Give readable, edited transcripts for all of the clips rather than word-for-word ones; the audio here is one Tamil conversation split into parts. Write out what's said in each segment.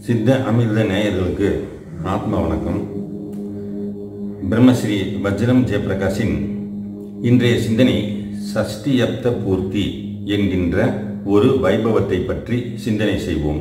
சித்த அமிர்த நேயர்களுக்கு ஆத்ம வணக்கம். பிரம்மஸ்ரீ வஜ்ரம் ஜெயபிரகாஷின் இன்றைய சிந்தனை சஷ்டியப்த பூர்த்தி என்கின்ற ஒரு வைபவத்தை பற்றி சிந்தனை செய்வோம்.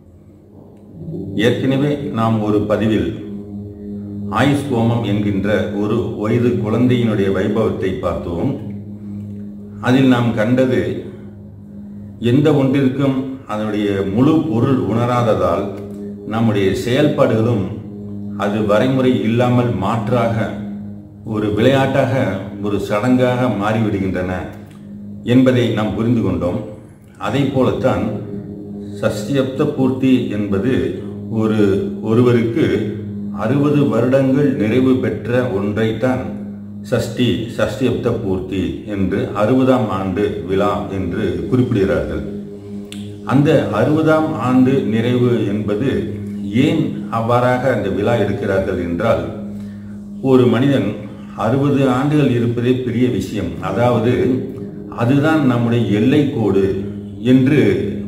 ஏற்கனவே நாம் ஒரு பதிவில் ஆயுஷ் ஹோமம் என்கின்ற ஒரு வயது குழந்தையினுடைய வைபவத்தை பார்த்தோம். அதில் நாம் கண்டது, எந்த ஒன்றிற்கும் அதனுடைய முழு பொருள் உணராததால் நம்முடைய செயல்பாடுகளும் அது வரைமுறை இல்லாமல் மாற்றாக ஒரு விளையாட்டாக ஒரு சடங்காக மாறிவிடுகின்றன என்பதை நாம் புரிந்து கொண்டோம். அதை போலத்தான் சஷ்டியப்த பூர்த்தி என்பது ஒருவருக்கு 60 வருடங்கள் நிறைவு பெற்ற ஒன்றைத்தான் சஷ்டியப்த பூர்த்தி என்று 60ஆம் ஆண்டு விழா என்று குறிப்பிடுகிறார்கள். அந்த 60ஆம் ஆண்டு நிறைவு என்பது ஏன் அவ்வாறாக அந்த விழா எடுக்கிறார்கள் என்றால், ஒரு மனிதன் 60 ஆண்டுகள் இருப்பதே பெரிய விஷயம். அதாவது அதுதான் நம்முடைய எல்லை கோடு என்று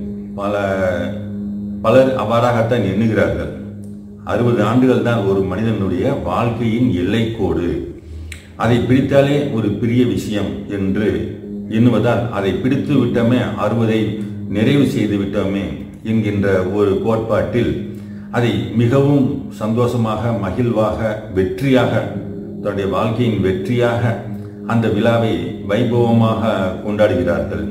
பலர் அவ்வாறாகத்தான் எண்ணுகிறார்கள். 60 ஆண்டுகள் தான் ஒரு மனிதனுடைய வாழ்க்கையின் எல்லை கோடு. அதை பிடித்தாலே ஒரு பெரிய விஷயம் என்று எண்ணுவதால், அதை பிடித்து விட்டோமே, 60ஐ நிறைவு செய்து விட்டோமே என்கின்ற ஒரு கோட்பாட்டில் அதை மிகவும் சந்தோஷமாக, மகிழ்வாக, வெற்றியாக, தன்னுடைய வாழ்க்கையின் வெற்றியாக அந்த விழாவை வைபவமாக கொண்டாடுகிறார்கள்.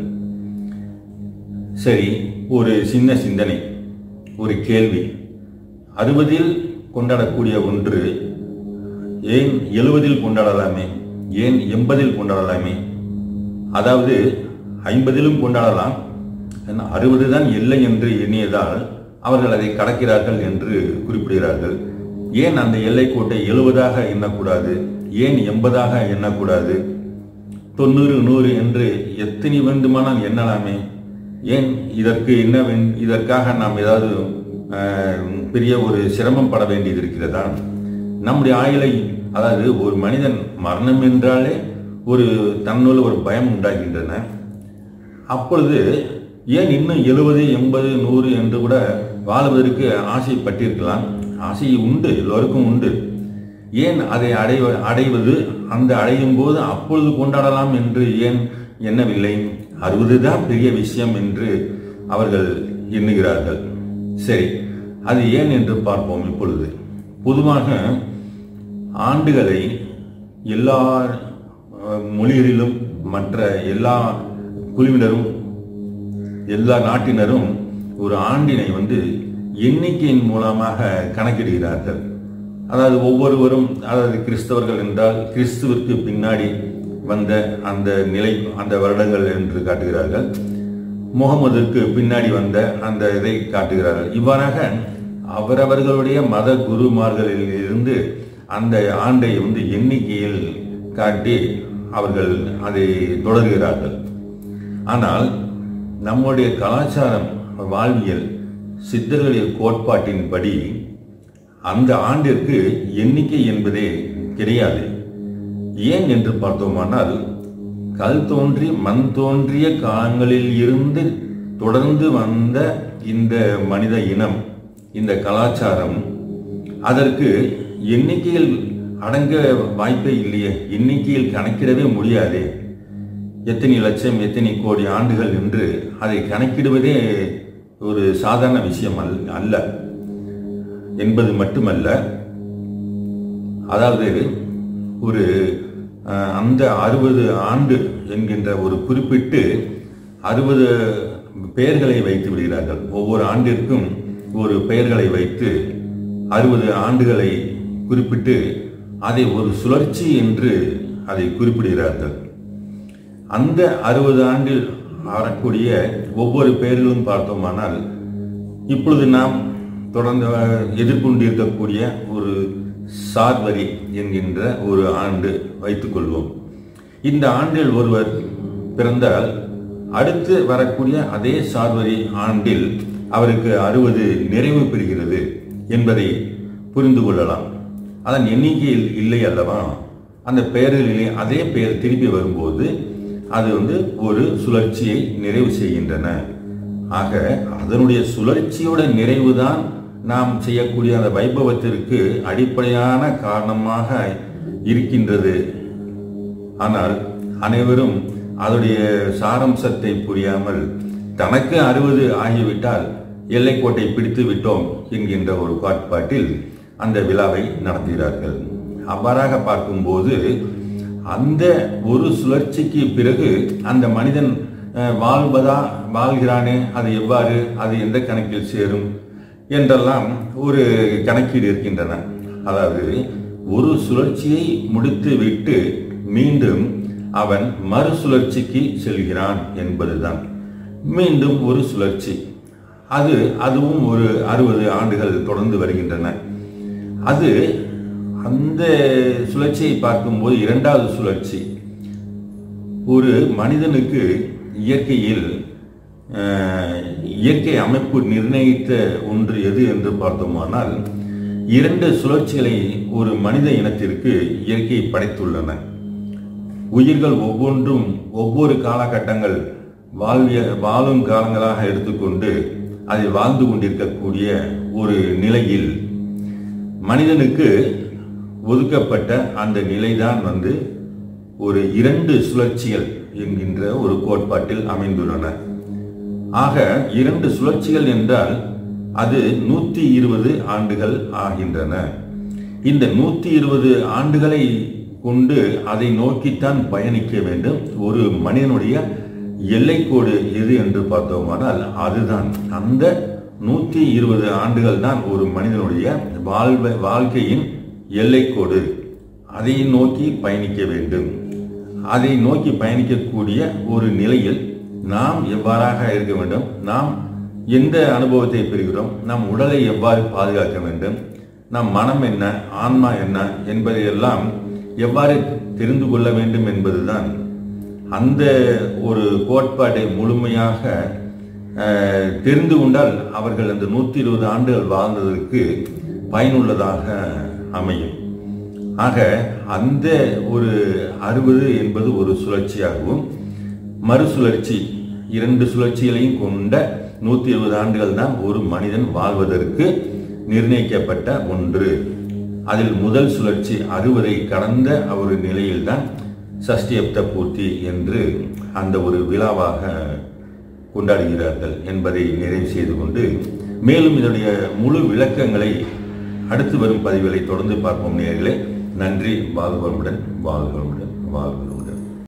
சரி, ஒரு சின்ன சிந்தனை, ஒரு கேள்வி. 60இல் கொண்டாடக்கூடிய ஒன்று ஏன் 70இல் கொண்டாடலாமே, ஏன் 80இல் கொண்டாடலாமே? அதாவது 50இலும் கொண்டாடலாம், 60 தான் எல்லை என்று எண்ணியதால் அவர்கள் அதை கடக்கிறார்கள் என்று குறிப்பிடுகிறார்கள். ஏன் அந்த எல்லை கோட்டை 70ஆக எண்ணக்கூடாது? ஏன் 80ஆக எண்ணக்கூடாது? 90, 100 என்று எத்தனை வேண்டுமானால் எண்ணலாமே. ஏன் இதற்காக நாம் ஏதாவது பெரிய ஒரு சிரமம் பட வேண்டியது இருக்கிறதா? நம்முடைய ஆயுளை, அதாவது ஒரு மனிதன் மரணம் என்றாலே தன்னுள்ள ஒரு பயம் உண்டாகின்றன. அப்பொழுது ஏன் இன்னும் 70, 80, 100 என்று கூட வாழ்வதற்கு ஆசைப்பட்டிருக்கலாம். ஆசை உண்டு, எல்லோருக்கும் உண்டு. ஏன் அதை அடைவது, அந்த அடையும் போது அப்பொழுது கொண்டாடலாம் என்று ஏன் எண்ணவில்லை? 60 தான் பெரிய விஷயம் என்று அவர்கள் எண்ணுகிறார்கள். சரி, அது ஏன் என்று பார்ப்போம். இப்பொழுது பொதுவாக ஆண்டுகளை எல்லா மொழிகளிலும் மற்ற எல்லா குழுவினரும் எல்லா நாட்டினரும் ஒரு ஆண்டினை எண்ணிக்கையின் மூலமாக கணக்கிடுகிறார்கள். அதாவது ஒவ்வொருவரும், அதாவது கிறிஸ்தவர்கள் என்றால் கிறிஸ்துவிற்கு பின்னாடி வந்த அந்த நிலை, அந்த வருடங்கள் என்று காட்டுகிறார்கள். முகமதுக்கு பின்னாடி வந்த அந்த இதை காட்டுகிறார்கள். இவ்வாறாக அவரவர்களுடைய மத குருமார்களில் இருந்து அந்த ஆண்டை எண்ணிக்கையில் காட்டி அவர்கள் அதை தொடர்கிறார்கள். ஆனால் நம்முடைய கலாச்சாரம், வாழ்வியல், சித்தர்களுடைய கோட்பாட்டின்படி அந்த ஆண்டிற்கு எண்ணிக்கை என்பதே கிடையாது. ஏன் என்று பார்த்தோமானால், கல் தோன்றி மண் தோன்றிய காலங்களில் இருந்து தொடர்ந்து வந்த இந்த மனித இனம், இந்த கலாச்சாரம், அதற்கு எண்ணிக்கையில் அடங்க வாய்ப்பே இல்லையே. எண்ணிக்கையில் கணக்கிடவே முடியாதே. எத்தனை லட்சம், எத்தனை கோடி ஆண்டுகள் என்று அதை கணக்கிடுவதே ஒரு சாதாரண விஷயம் அல்ல என்பது மட்டுமல்ல, அதாவது அந்த 60 ஆண்டு என்கின்ற ஒரு குறிப்பிட்டு 60 பெயர்களை வைத்து விடுகிறார்கள். ஒவ்வொரு ஆண்டிற்கும் ஒரு பெயர்களை வைத்து 60 ஆண்டுகளை குறிப்பிட்டு அதை ஒரு சுழற்சி என்று அதை குறிப்பிடுகிறார்கள். அந்த 60 ஆண்டில் வரக்கூடிய ஒவ்வொரு பெயர்களும் பார்த்தோமானால், இப்பொழுது நாம் தொடர்ந்து எதிர்கொண்டிருக்கக்கூடிய ஒரு சார்வரி என்கின்ற ஒரு ஆண்டு வைத்துக்கொள்வோம். இந்த ஆண்டில் ஒருவர் பிறந்தால் அடுத்து வரக்கூடிய அதே சார்வரி ஆண்டில் அவருக்கு 60 நிறைவு பெறுகிறது என்பதை புரிந்து கொள்ளலாம். அதன் எண்ணிக்கையில் இல்லை அல்லவா? அந்த பெயர்களிலே அதே பெயர் திருப்பி வரும்போது அது ஒரு சுழற்சியை நிறைவு செய்கின்றன. ஆக அதனுடைய சுழற்சியோட நிறைவுதான் நாம் செய்யக்கூடிய அந்த வைபவத்திற்கு அடிப்படையான காரணமாக இருக்கின்றது. ஆனால் அனைவரும் அதனுடைய சாரம்சத்தை புரியாமல் தனக்கு 60 ஆகிவிட்டால் எல்லைக்கோட்டை பிடித்து விட்டோம் என்கின்ற ஒரு கோட்பாட்டில் அந்த விழாவை நடத்துகிறார்கள். அவ்வாறாக பார்க்கும்போது அந்த ஒரு சுழற்சிக்கு பிறகு அந்த மனிதன் வாழ்கிறானே, அது எவ்வாறு, அது எந்த கணக்கில் சேரும் என்றெல்லாம் ஒரு கணக்கீடு இருக்கின்றன. அதாவது ஒரு சுழற்சியை முடித்து விட்டு மீண்டும் அவன் மறுசுழற்சிக்கு செல்கிறான் என்பதுதான். மீண்டும் ஒரு சுழற்சி, அதுவும் ஒரு 60 ஆண்டுகள் தொடர்ந்து வருகின்றன. அந்த சுழற்சியை பார்க்கும்போது இரண்டாவது சுழற்சி ஒரு மனிதனுக்கு இயற்கை அமைப்பு நிர்ணயித்த ஒன்று எது என்று பார்த்தோமானால் 2 சுழற்சிகளை ஒரு மனித இனத்திற்கு இயற்கை படைத்துள்ளன. உயிர்கள் ஒவ்வொன்றும் ஒவ்வொரு காலகட்டங்கள் வாழும் காலங்களாக எடுத்துக்கொண்டு அதில் வாழ்ந்து கொண்டிருக்கக்கூடிய ஒரு நிலையில் மனிதனுக்கு ஒதுக்கப்பட்ட அந்த நிலைதான் ஒரு 2 சுழற்சிகள் என்கின்ற ஒரு கோட்பாட்டில் அமைந்துள்ளன. ஆக 2 சுழற்சிகள் என்றால் அது 120 ஆண்டுகள் ஆகின்றன. இந்த 120 ஆண்டுகளை கொண்டு அதை நோக்கித்தான் பயணிக்க வேண்டும். ஒரு மனிதனுடைய எல்லைக்கோடு எது என்று பார்த்தோமானால் அதுதான் அந்த 120 ஆண்டுகள் தான் ஒரு மனிதனுடைய வாழ்க்கையின் எல்லைக்கோடு. அதை நோக்கி பயணிக்க வேண்டும். அதை நோக்கி பயணிக்கக்கூடிய ஒரு நிலையில் நாம் எவ்வாறாக இருக்க வேண்டும், நாம் எந்த அனுபவத்தை பெறுகிறோம், நம் உடலை எவ்வாறு பாதுகாக்க வேண்டும், நம் மனம் என்ன, ஆன்மா என்ன என்பதையெல்லாம் எவ்வாறு தெரிந்து கொள்ள வேண்டும் என்பதுதான் அந்த ஒரு கோட்பாட்டை முழுமையாக தெரிந்து கொண்டால் அவர்கள் அந்த 120 ஆண்டுகள் வாழ்ந்ததற்கு பயனுள்ளதாக அமையும். ஆக அந்த ஒரு 60 என்பது ஒரு சுழற்சியாகவும் மறுசுழற்சி 2 சுழற்சிகளையும் கொண்ட 120 ஆண்டுகள் தான் ஒரு மனிதன் வாழ்வதற்கு நிர்ணயிக்கப்பட்ட ஒன்று. அதில் முதல் சுழற்சி 60 கடந்த ஒரு நிலையில்தான் சஷ்டியப்த பூர்த்தி என்று அந்த ஒரு விழாவாக கொண்டாடுகிறார்கள் என்பதை நிறைவு செய்து கொண்டு மேலும் இதனுடைய முழு விளக்கங்களை அடுத்து வரும் பதிவுகளை தொடர்ந்து பார்ப்போம் நேயர்களே. நன்றி. வாழ்வளமுடன்.